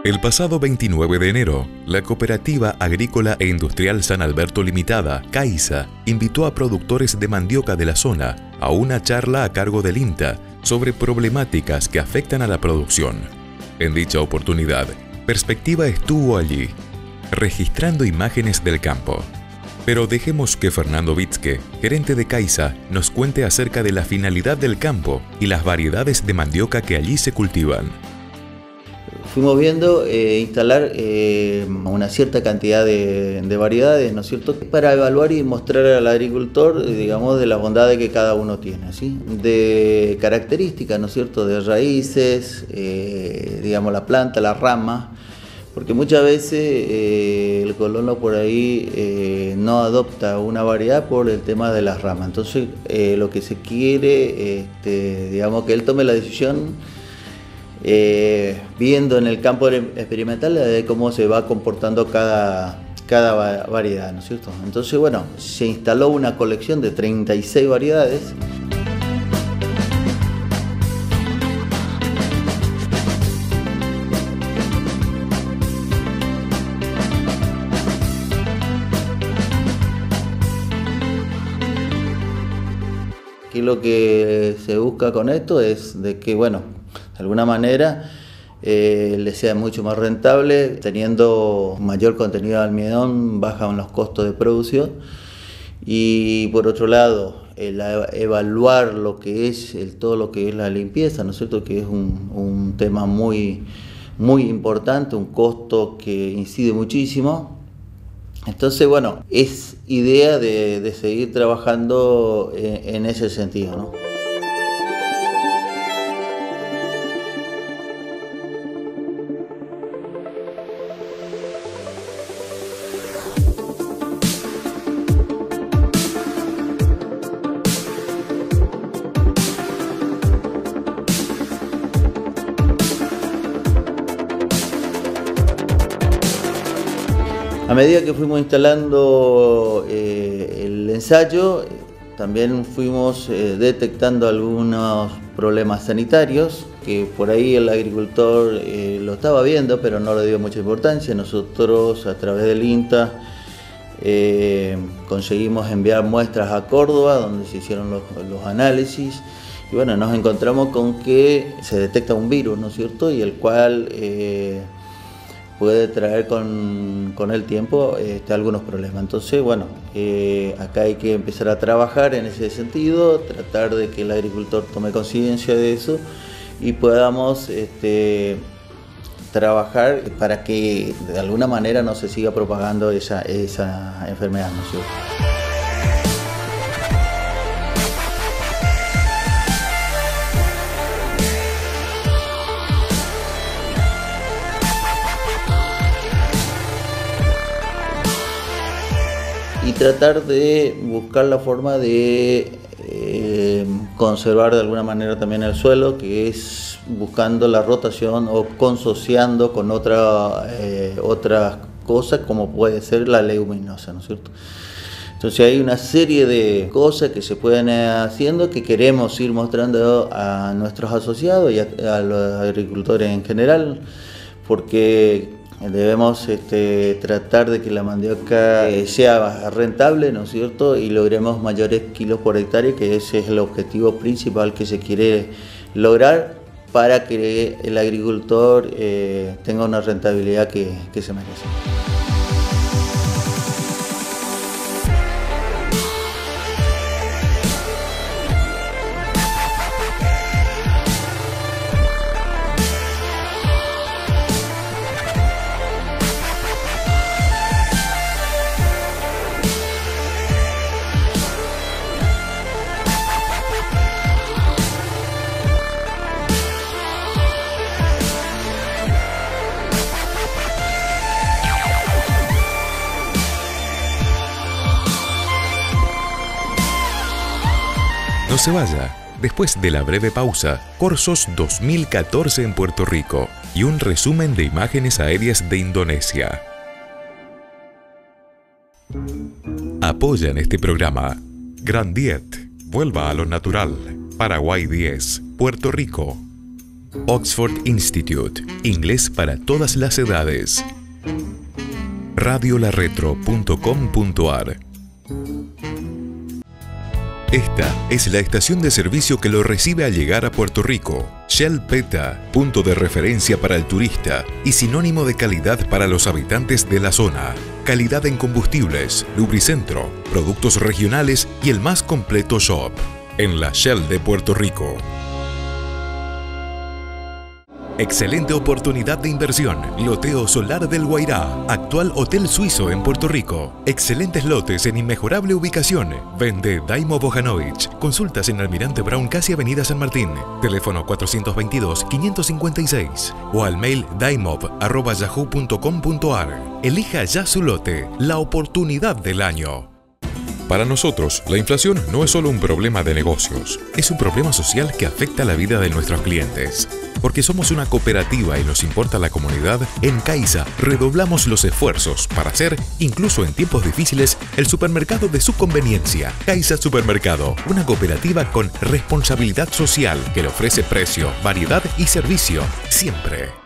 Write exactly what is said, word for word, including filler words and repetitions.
El pasado veintinueve de enero, la Cooperativa Agrícola e Industrial San Alberto Limitada, CAISA, invitó a productores de mandioca de la zona a una charla a cargo del INTA sobre problemáticas que afectan a la producción. En dicha oportunidad, Perspectiva estuvo allí, registrando imágenes del campo. Pero dejemos que Fernando Vitzke, gerente de CAISA, nos cuente acerca de la finalidad del campo y las variedades de mandioca que allí se cultivan. Fuimos viendo eh, instalar eh, una cierta cantidad de, de variedades, ¿no es cierto?, para evaluar y mostrar al agricultor, digamos, de las bondades que cada uno tiene, ¿sí? De características, ¿no es cierto?, de raíces, eh, digamos, la planta, la rama, porque muchas veces eh, el colono por ahí eh, no adopta una variedad por el tema de las ramas. Entonces, eh, lo que se quiere, este, digamos, que él tome la decisión Eh, viendo en el campo experimental de cómo se va comportando cada, cada variedad, ¿no es cierto? Entonces, bueno, se instaló una colección de treinta y seis variedades. Aquí lo que se busca con esto es de que, bueno, de alguna manera eh, le sea mucho más rentable, teniendo mayor contenido de almidón, bajan los costos de producción, y por otro lado, el evaluar lo que es el, todo lo que es la limpieza, ¿no es cierto?, que es un, un tema muy, muy importante, un costo que incide muchísimo. Entonces, bueno, es idea de, de seguir trabajando en, en ese sentido, ¿no? A medida que fuimos instalando eh, el ensayo, también fuimos eh, detectando algunos problemas sanitarios que por ahí el agricultor eh, lo estaba viendo, pero no le dio mucha importancia. Nosotros, a través del INTA, eh, conseguimos enviar muestras a Córdoba, donde se hicieron los, los análisis, y bueno, nos encontramos con que se detecta un virus, ¿no es cierto?, y el cual eh, puede traer con, con el tiempo este, algunos problemas. Entonces, bueno, eh, acá hay que empezar a trabajar en ese sentido, tratar de que el agricultor tome conciencia de eso y podamos este, trabajar para que de alguna manera no se siga propagando esa, esa enfermedad, ¿no es cierto? Y tratar de buscar la forma de eh, conservar de alguna manera también el suelo, que es buscando la rotación o consociando con otra, eh, otras cosas como puede ser la leguminosa, ¿no es cierto? Entonces hay una serie de cosas que se pueden ir haciendo que queremos ir mostrando a nuestros asociados y a, a los agricultores en general, porque debemos este, tratar de que la mandioca eh, sea rentable, ¿no es cierto?, y logremos mayores kilos por hectárea, que ese es el objetivo principal que se quiere lograr para que el agricultor eh, tenga una rentabilidad que, que se merece. No se vaya. Después de la breve pausa, Corsos dos mil catorce en Puerto Rico y un resumen de imágenes aéreas de Indonesia. Apoyan este programa Grandiet, vuelva a lo natural. Paraguay diez, Puerto Rico. Oxford Institute, inglés para todas las edades. radio la retro punto com punto a r. Esta es la estación de servicio que lo recibe al llegar a Puerto Rico. Shell PETA, punto de referencia para el turista y sinónimo de calidad para los habitantes de la zona. Calidad en combustibles, lubricentro, productos regionales y el más completo shop. En la Shell de Puerto Rico. Excelente oportunidad de inversión. Loteo Solar del Guairá. Actual hotel suizo en Puerto Rico. Excelentes lotes en inmejorable ubicación. Vende Daimo Bojanovich. Consultas en Almirante Brown, casi Avenida San Martín. Teléfono cuatrocientos veintidós, quinientos cincuenta y seis. O al mail daimov arroba yahoo punto com punto a r. Elija ya su lote. La oportunidad del año. Para nosotros, la inflación no es solo un problema de negocios, es un problema social que afecta la vida de nuestros clientes. Porque somos una cooperativa y nos importa la comunidad, en Caixa redoblamos los esfuerzos para ser, incluso en tiempos difíciles, el supermercado de su conveniencia. Caixa Supermercado, una cooperativa con responsabilidad social que le ofrece precio, variedad y servicio, siempre.